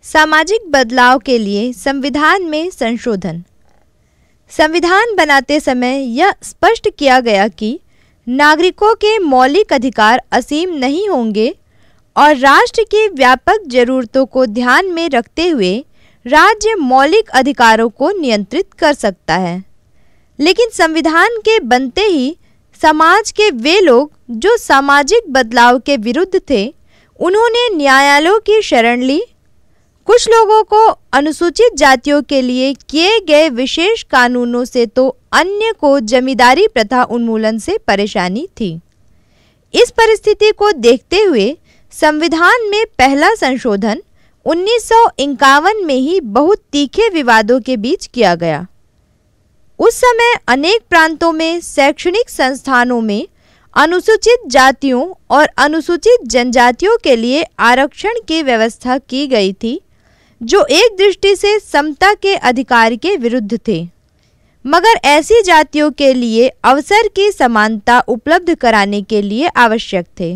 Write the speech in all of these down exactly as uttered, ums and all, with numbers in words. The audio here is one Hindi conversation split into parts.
सामाजिक बदलाव के लिए संविधान में संशोधन। संविधान बनाते समय यह स्पष्ट किया गया कि नागरिकों के मौलिक अधिकार असीम नहीं होंगे और राष्ट्र की व्यापक जरूरतों को ध्यान में रखते हुए राज्य मौलिक अधिकारों को नियंत्रित कर सकता है। लेकिन संविधान के बनते ही समाज के वे लोग जो सामाजिक बदलाव के विरुद्ध थे, उन्होंने न्यायालयों की शरण ली। कुछ लोगों को अनुसूचित जातियों के लिए किए गए विशेष कानूनों से तो अन्य को जमींदारी प्रथा उन्मूलन से परेशानी थी। इस परिस्थिति को देखते हुए संविधान में पहला संशोधन उन्नीस सौ इक्यावन में ही बहुत तीखे विवादों के बीच किया गया। उस समय अनेक प्रांतों में शैक्षणिक संस्थानों में अनुसूचित जातियों और अनुसूचित जनजातियों के लिए आरक्षण की व्यवस्था की गई थी, जो एक दृष्टि से समता के अधिकार के विरुद्ध थे, मगर ऐसी जातियों के लिए अवसर की समानता उपलब्ध कराने के लिए आवश्यक थे।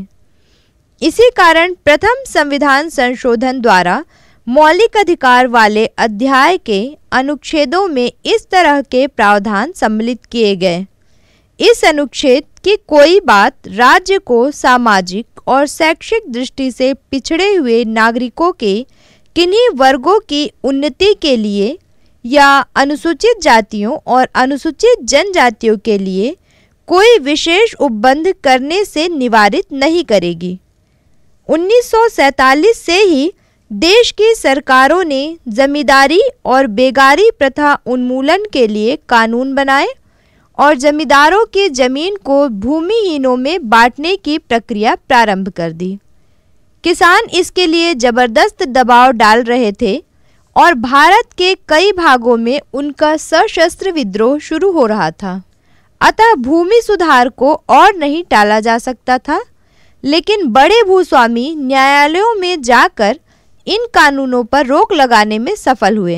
इसी कारण प्रथम संविधान संशोधन द्वारा मौलिक अधिकार वाले अध्याय के अनुच्छेदों में इस तरह के प्रावधान सम्मिलित किए गए। इस अनुच्छेद की कोई बात राज्य को सामाजिक और शैक्षिक दृष्टि से पिछड़े हुए नागरिकों के किन्हीं वर्गों की उन्नति के लिए या अनुसूचित जातियों और अनुसूचित जनजातियों के लिए कोई विशेष उपबंध करने से निवारित नहीं करेगी। उन्नीस सौ सैंतालीस से ही देश की सरकारों ने जमींदारी और बेगारी प्रथा उन्मूलन के लिए कानून बनाए और जमींदारों की जमीन को भूमिहीनों में बांटने की प्रक्रिया प्रारंभ कर दी। किसान इसके लिए जबरदस्त दबाव डाल रहे थे और भारत के कई भागों में उनका सशस्त्र विद्रोह शुरू हो रहा था। अतः भूमि सुधार को और नहीं टाला जा सकता था, लेकिन बड़े भूस्वामी न्यायालयों में जाकर इन कानूनों पर रोक लगाने में सफल हुए।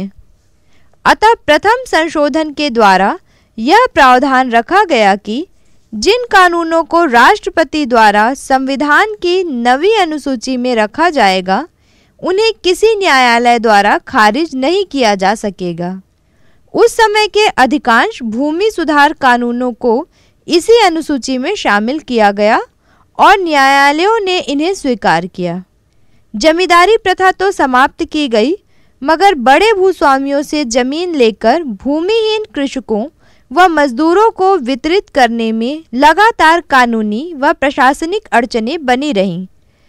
अतः प्रथम संशोधन के द्वारा यह प्रावधान रखा गया कि जिन कानूनों को राष्ट्रपति द्वारा संविधान की नवीं अनुसूची में रखा जाएगा, उन्हें किसी न्यायालय द्वारा खारिज नहीं किया जा सकेगा। उस समय के अधिकांश भूमि सुधार कानूनों को इसी अनुसूची में शामिल किया गया और न्यायालयों ने इन्हें स्वीकार किया। जमींदारी प्रथा तो समाप्त की गई, मगर बड़े भूस्वामियों से जमीन लेकर भूमिहीन कृषकों व मजदूरों को वितरित करने में लगातार कानूनी व प्रशासनिक अड़चनें बनी रहीं,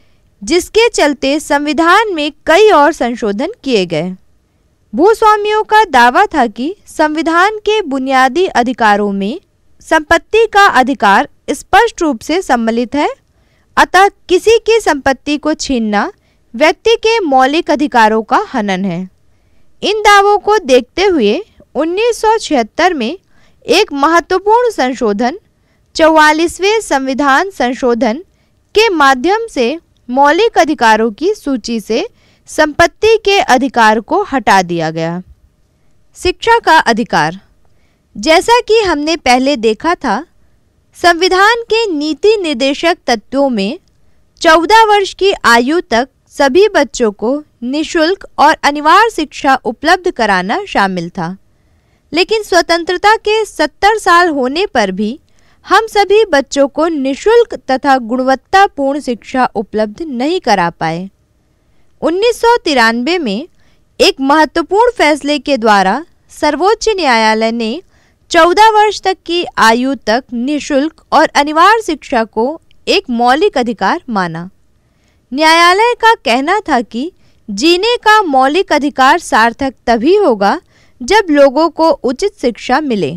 जिसके चलते संविधान में कई और संशोधन किए गए। भूस्वामियों का दावा था कि संविधान के बुनियादी अधिकारों में संपत्ति का अधिकार स्पष्ट रूप से सम्मिलित है, अतः किसी की संपत्ति को छीनना व्यक्ति के मौलिक अधिकारों का हनन है। इन दावों को देखते हुए उन्नीस सौ छिहत्तर में एक महत्वपूर्ण संशोधन चौवालीसवें संविधान संशोधन के माध्यम से मौलिक अधिकारों की सूची से संपत्ति के अधिकार को हटा दिया गया। शिक्षा का अधिकार। जैसा कि हमने पहले देखा था, संविधान के नीति निर्देशक तत्वों में चौदह वर्ष की आयु तक सभी बच्चों को निःशुल्क और अनिवार्य शिक्षा उपलब्ध कराना शामिल था। लेकिन स्वतंत्रता के सत्तर साल होने पर भी हम सभी बच्चों को निःशुल्क तथा गुणवत्तापूर्ण शिक्षा उपलब्ध नहीं करा पाए। उन्नीस सौ तिरानवे में एक महत्वपूर्ण फैसले के द्वारा सर्वोच्च न्यायालय ने चौदह वर्ष तक की आयु तक निःशुल्क और अनिवार्य शिक्षा को एक मौलिक अधिकार माना। न्यायालय का कहना था कि जीने का मौलिक अधिकार सार्थक तभी होगा जब लोगों को उचित शिक्षा मिले।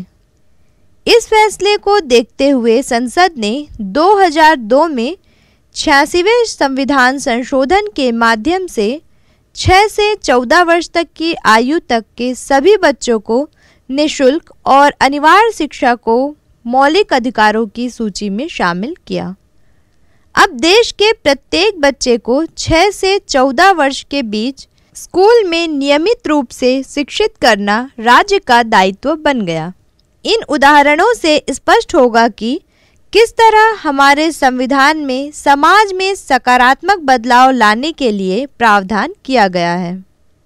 इस फैसले को देखते हुए संसद ने दो हज़ार दो में छियासीवें संविधान संशोधन के माध्यम से छह से चौदह वर्ष तक की आयु तक के सभी बच्चों को निःशुल्क और अनिवार्य शिक्षा को मौलिक अधिकारों की सूची में शामिल किया। अब देश के प्रत्येक बच्चे को छह से चौदह वर्ष के बीच स्कूल में नियमित रूप से शिक्षित करना राज्य का दायित्व बन गया। इन उदाहरणों से स्पष्ट होगा कि किस तरह हमारे संविधान में समाज में सकारात्मक बदलाव लाने के लिए प्रावधान किया गया है।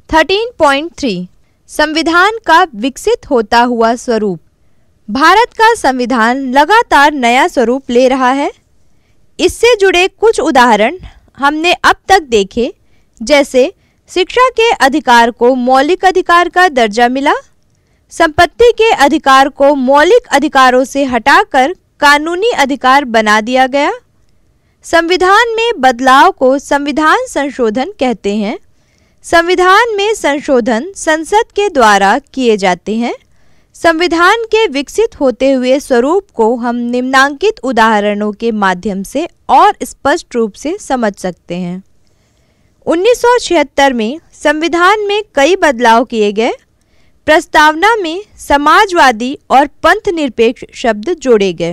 थर्टीन पॉइंट थ्री संविधान का विकसित होता हुआ स्वरूप। भारत का संविधान लगातार नया स्वरूप ले रहा है। इससे जुड़े कुछ उदाहरण हमने अब तक देखे, जैसे शिक्षा के अधिकार को मौलिक अधिकार का दर्जा मिला, संपत्ति के अधिकार को मौलिक अधिकारों से हटाकर कानूनी अधिकार बना दिया गया, संविधान में बदलाव को संविधान संशोधन कहते हैं। संविधान में संशोधन संसद के द्वारा किए जाते हैं। संविधान के विकसित होते हुए स्वरूप को हम निम्नांकित उदाहरणों के माध्यम से और स्पष्ट रूप से समझ सकते हैं। उन्नीस सौ छिहत्तर में संविधान में कई बदलाव किए गए। प्रस्तावना में समाजवादी और पंथनिरपेक्ष शब्द जोड़े गए।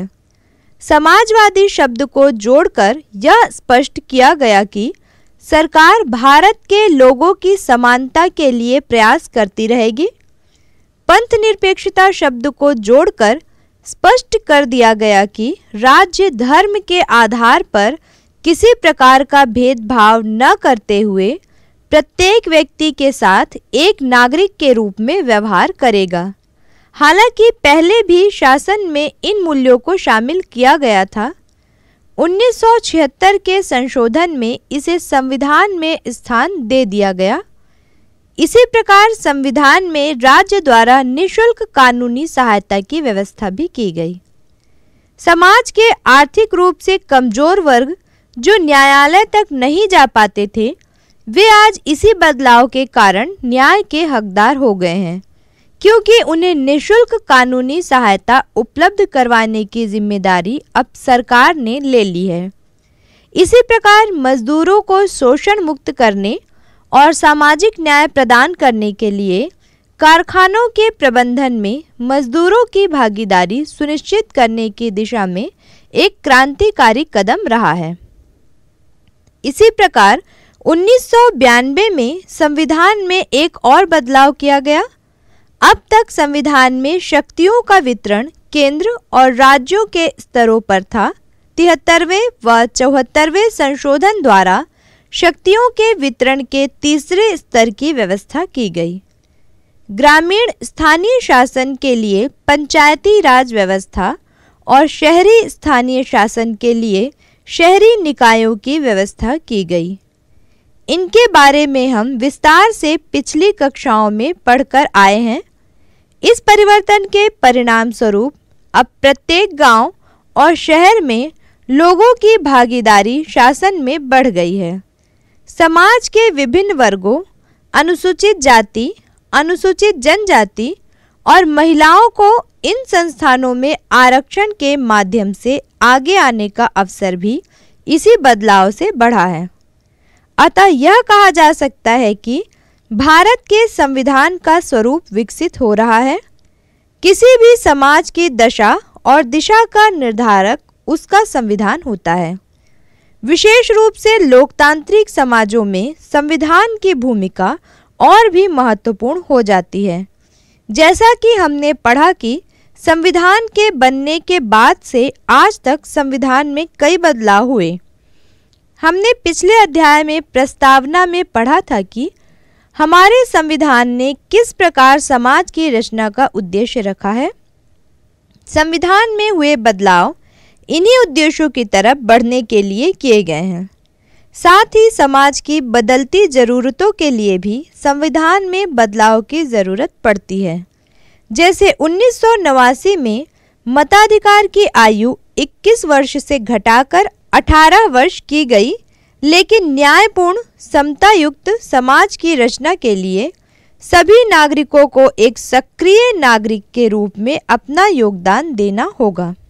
समाजवादी शब्द को जोड़कर यह स्पष्ट किया गया कि सरकार भारत के लोगों की समानता के लिए प्रयास करती रहेगी। पंथनिरपेक्षता शब्द को जोड़कर स्पष्ट कर दिया गया कि राज्य धर्म के आधार पर किसी प्रकार का भेदभाव न करते हुए प्रत्येक व्यक्ति के साथ एक नागरिक के रूप में व्यवहार करेगा। हालांकि पहले भी शासन में इन मूल्यों को शामिल किया गया था। उन्नीस सौ छिहत्तर के संशोधन में इसे संविधान में स्थान दे दिया गया। इसी प्रकार संविधान में राज्य द्वारा निःशुल्क कानूनी सहायता की व्यवस्था भी की गई। समाज के आर्थिक रूप से कमजोर वर्ग जो न्यायालय तक नहीं जा पाते थे, वे आज इसी बदलाव के कारण न्याय के हकदार हो गए हैं, क्योंकि उन्हें निःशुल्क कानूनी सहायता उपलब्ध करवाने की जिम्मेदारी अब सरकार ने ले ली है। इसी प्रकार मजदूरों को शोषण मुक्त करने और सामाजिक न्याय प्रदान करने के लिए कारखानों के प्रबंधन में मजदूरों की भागीदारी सुनिश्चित करने की दिशा में एक क्रांतिकारी कदम रहा है। इसी प्रकार उन्नीस सौ बयानबे में संविधान में एक और बदलाव किया गया। अब तक संविधान में शक्तियों का वितरण केंद्र और राज्यों के स्तरों पर था। तिहत्तरवें व चौहत्तरवें संशोधन द्वारा शक्तियों के वितरण के तीसरे स्तर की व्यवस्था की गई। ग्रामीण स्थानीय शासन के लिए पंचायती राज व्यवस्था और शहरी स्थानीय शासन के लिए शहरी निकायों की व्यवस्था की गई। इनके बारे में हम विस्तार से पिछली कक्षाओं में पढ़कर आए हैं। इस परिवर्तन के परिणाम स्वरूप अब प्रत्येक गांव और शहर में लोगों की भागीदारी शासन में बढ़ गई है। समाज के विभिन्न वर्गों, अनुसूचित जाति, अनुसूचित जनजाति और महिलाओं को इन संस्थानों में आरक्षण के माध्यम से आगे आने का अवसर भी इसी बदलाव से बढ़ा है। अतः यह कहा जा सकता है कि भारत के संविधान का स्वरूप विकसित हो रहा है। किसी भी समाज की दशा और दिशा का निर्धारक उसका संविधान होता है। विशेष रूप से लोकतांत्रिक समाजों में संविधान की भूमिका और भी महत्वपूर्ण हो जाती है। जैसा कि हमने पढ़ा कि संविधान के बनने के बाद से आज तक संविधान में कई बदलाव हुए। हमने पिछले अध्याय में प्रस्तावना में पढ़ा था कि हमारे संविधान ने किस प्रकार समाज की रचना का उद्देश्य रखा है। संविधान में हुए बदलाव इन्हीं उद्देश्यों की तरफ बढ़ने के लिए किए गए हैं। साथ ही समाज की बदलती ज़रूरतों के लिए भी संविधान में बदलाव की ज़रूरत पड़ती है। जैसे उन्नीस सौ नवासी में मताधिकार की आयु इक्कीस वर्ष से घटाकर अठारह वर्ष की गई, लेकिन न्यायपूर्ण समतायुक्त समाज की रचना के लिए सभी नागरिकों को एक सक्रिय नागरिक के रूप में अपना योगदान देना होगा।